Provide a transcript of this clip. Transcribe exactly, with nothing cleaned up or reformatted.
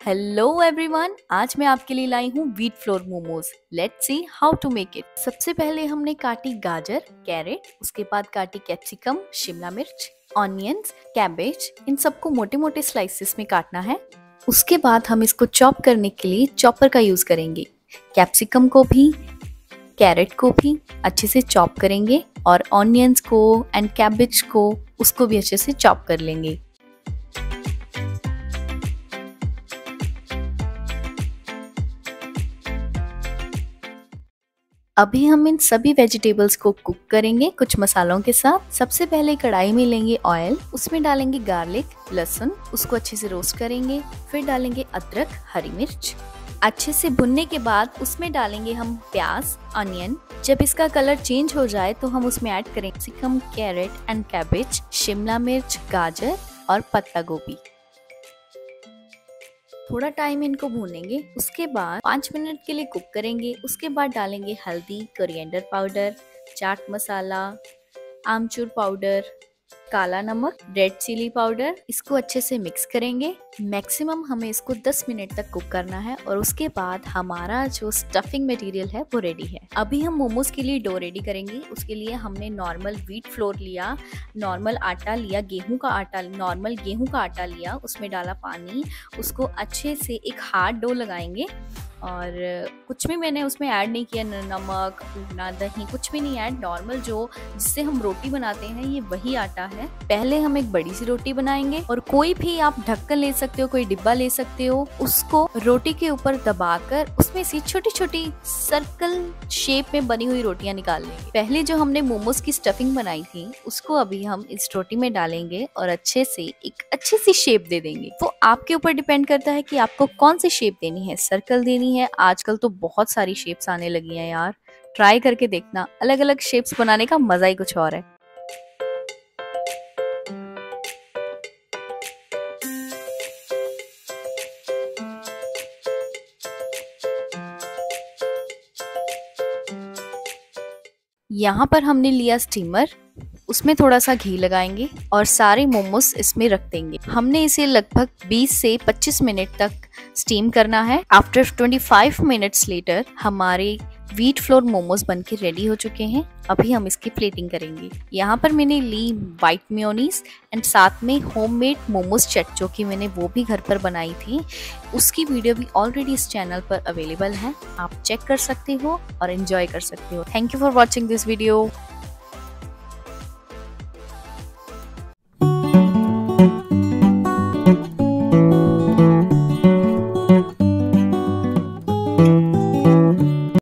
Hello everyone, आज मैं आपके लिए लाई हूँ wheat flour momos. Let's see how to make it. सबसे पहले हमने काटी गाजर, कैरेट, उसके बाद काटी कैप्सिकम, शिमला मिर्च, ऑनियंस, कैबेज। इन सबको मोटे मोटे स्लाइसेस में काटना है। उसके बाद हम इसको चॉप करने के लिए चॉपर का यूज करेंगे। कैप्सिकम को भी, कैरेट को भी अच्छे से चॉप करेंगे और ऑनियंस को एंड कैबेज को उसको भी अच्छे से चॉप कर लेंगे। अभी हम इन सभी वेजिटेबल्स को कुक करेंगे कुछ मसालों के साथ। सबसे पहले कढ़ाई में लेंगे ऑयल, उसमें डालेंगे गार्लिक, लहसुन, उसको अच्छे से रोस्ट करेंगे। फिर डालेंगे अदरक, हरी मिर्च। अच्छे से भुनने के बाद उसमें डालेंगे हम प्याज, अनियन। जब इसका कलर चेंज हो जाए तो हम उसमें ऐड करेंगे कैप्सिकम, कैरेट एंड कैबेज, शिमला मिर्च, गाजर और पत्ता गोभी। थोड़ा टाइम इनको भूनेंगे। उसके बाद पाँच मिनट के लिए कुक करेंगे। उसके बाद डालेंगे हल्दी, कोरिएंडर पाउडर, चाट मसाला, आमचूर पाउडर, काला नमक, रेड चिली पाउडर। इसको अच्छे से मिक्स करेंगे। मैक्सिमम हमें इसको दस मिनट तक कुक करना है और उसके बाद हमारा जो स्टफिंग मटेरियल है वो रेडी है। अभी हम मोमोज के लिए डो रेडी करेंगे। उसके लिए हमने नॉर्मल व्हीट फ्लोर लिया, नॉर्मल आटा लिया, गेहूं का आटा, नॉर्मल गेहूं का आटा लिया, उसमें डाला पानी। उसको अच्छे से एक हार्ड डो लगाएंगे और कुछ भी मैंने उसमें ऐड नहीं किया, नमक ना दही, कुछ भी नहीं ऐड। नॉर्मल जो जिससे हम रोटी बनाते हैं ये वही आटा है। पहले हम एक बड़ी सी रोटी बनाएंगे और कोई भी आप ढक्कन ले सकते हो, कोई डिब्बा ले सकते हो। उसको रोटी के ऊपर दबाकर उसमें से छोटी छोटी सर्कल शेप में बनी हुई रोटियां निकाल लेंगे। पहले जो हमने मोमोज की स्टफिंग बनाई थी उसको अभी हम इस रोटी में डालेंगे और अच्छे से एक अच्छी सी शेप दे देंगे। वो आपके ऊपर डिपेंड करता है कि आपको कौन सी शेप देनी है, सर्कल देनी है। आजकल तो बहुत सारी शेप्स आने लगी हैं यार, ट्राई करके देखना। अलग अलग शेप्स बनाने का मजा ही कुछ और है। यहाँ पर हमने लिया स्टीमर, उसमें थोड़ा सा घी लगाएंगे और सारे मोमोज इसमें रख देंगे। हमने इसे लगभग बीस से पच्चीस मिनट तक स्टीम करना है। आफ्टर पच्चीस मिनट्स लेटर हमारे व्हीट फ्लोर मोमोज बनके रेडी हो चुके हैं। अभी हम इसकी प्लेटिंग करेंगे। यहाँ पर मैंने ली वाइट मेयोनीज एंड साथ में होममेड मोमोज चट, जो कि मैंने वो भी घर पर बनाई थी। उसकी वीडियो भी ऑलरेडी इस चैनल पर अवेलेबल है, आप चेक कर सकते हो और एंजॉय कर सकते हो। Thank you for watching this video.